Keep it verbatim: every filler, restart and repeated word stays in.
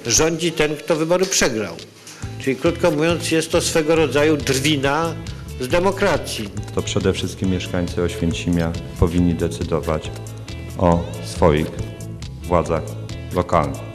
rządzi ten, kto wybory przegrał. Czyli krótko mówiąc, jest to swego rodzaju drwina z demokracji. To przede wszystkim mieszkańcy Oświęcimia powinni decydować o swoich władzach lokalnych.